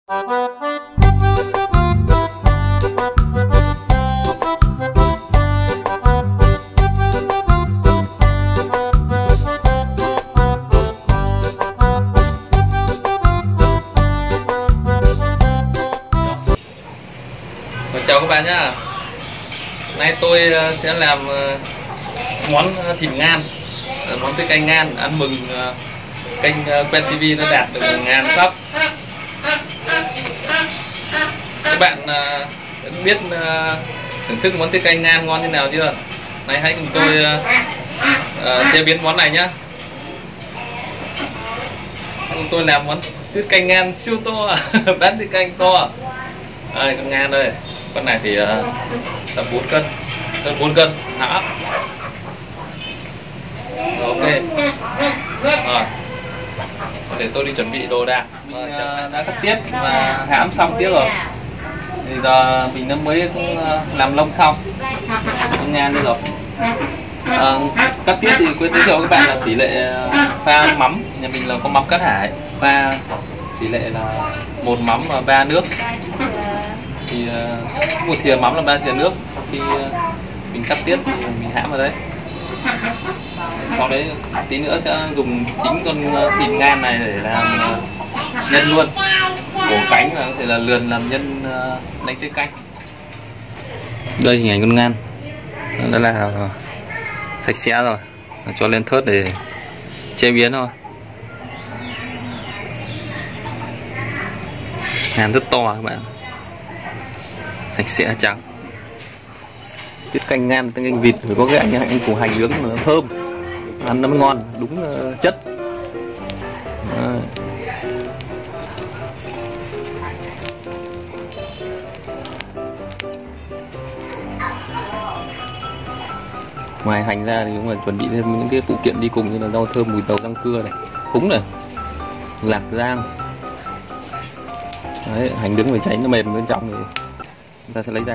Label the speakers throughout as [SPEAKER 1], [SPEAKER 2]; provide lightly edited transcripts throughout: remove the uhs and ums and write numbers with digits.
[SPEAKER 1] Chào các bạn nhé. Nay tôi sẽ làm món thịt ngan, món tiết canh ngan, ăn mừng kênh Quen TV nó đạt được 1000 sub. Các bạn biết thưởng thức món tiết canh ngan ngon như nào chưa? Này, hãy cùng tôi chế biến món này nhá. Cùng tôi làm món tiết canh ngan siêu to, bán tiết canh to. Đây, con ngan đây. Con này thì tầm 4 cân, hơn 4 cân hả? Ok. Rồi, để tôi đi chuẩn bị đồ đạc. Mình đã cắt tiết và hãm xong tiết rồi. Thì giờ mình nó mới làm lông xong. Con ngan đây rồi. Cắt tiết thì quên giới thiệu các bạn là tỷ lệ pha mắm. Nhà mình là có mắm Cát Hải, pha tỷ lệ là 1 mắm và 3 nước. Thì một thìa mắm là 3 thìa nước. Khi mình cắt tiết thì mình hãm vào đấy. Sau đấy tí nữa sẽ dùng chính con thịt ngan này để làm nhân luôn, bổ cánh và có thể là lườn làm nhân đánh tiết canh. Đây hình ảnh con ngan, đó là sạch sẽ rồi, cho lên thớt để chế biến thôi. Ngan rất to các bạn, sạch sẽ trắng. Tiết canh ngan, tiết canh vịt phải có cái anh củ hành nướng nó thơm, ăn nó mới ngon, đúng chất. Đấy. Ngoài hành ra thì chúng là chuẩn bị thêm những cái phụ kiện đi cùng như là rau thơm, mùi tàu, rang cưa này, húng này, lạc rang. Đấy, hành đứng phải cháy nó mềm bên trong thì chúng ta sẽ lấy ra.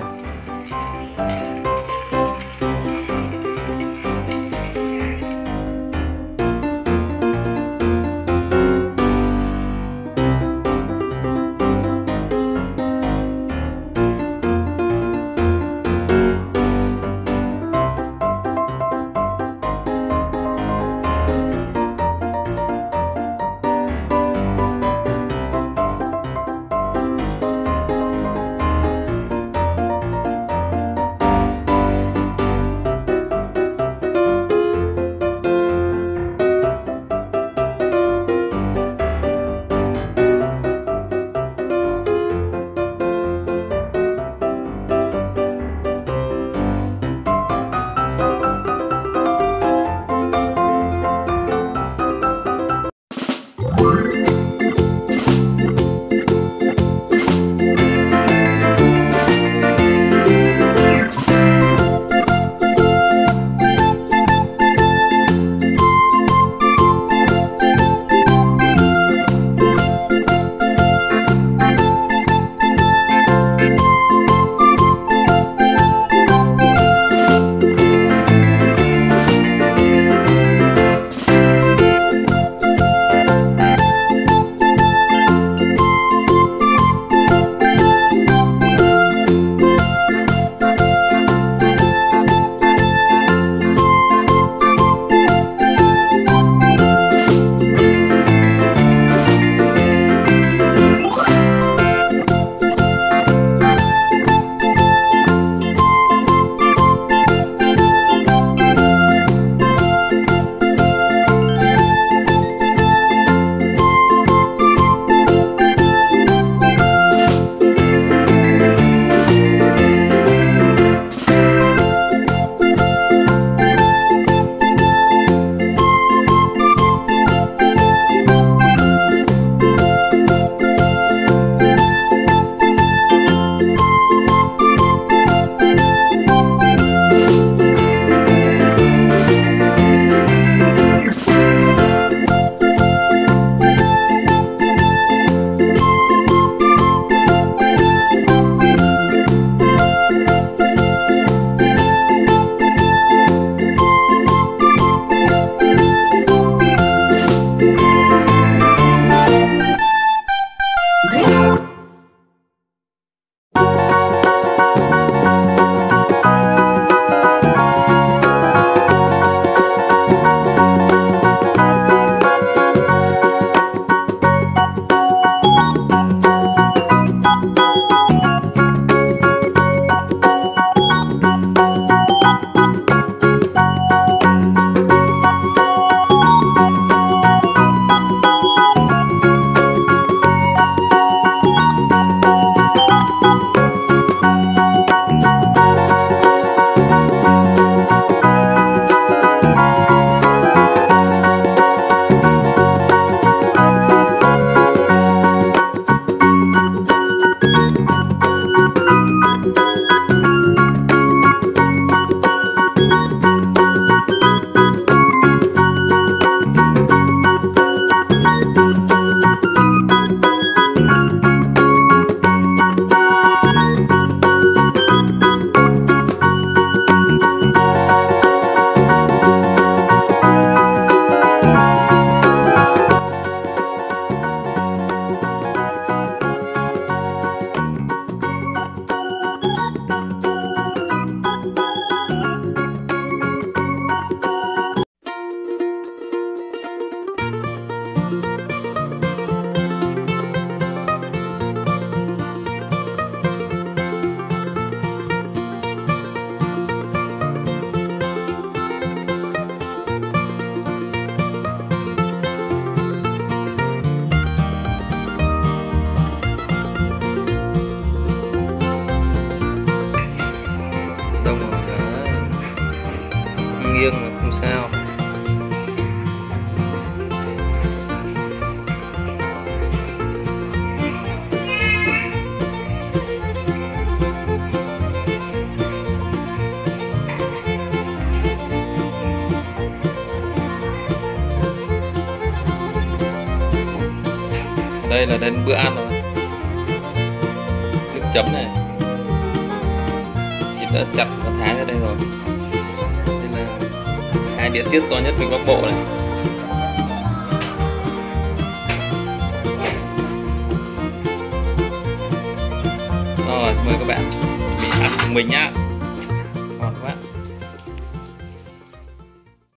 [SPEAKER 1] sao. Đây là đến bữa ăn rồi. Nước chấm này thịt đã chặt và thái ra đây rồi. Đây là 2 đĩa tiết to nhất Vịnh Bắc Bộ này. Rồi mời các bạn mình ăn cùng mình nhá.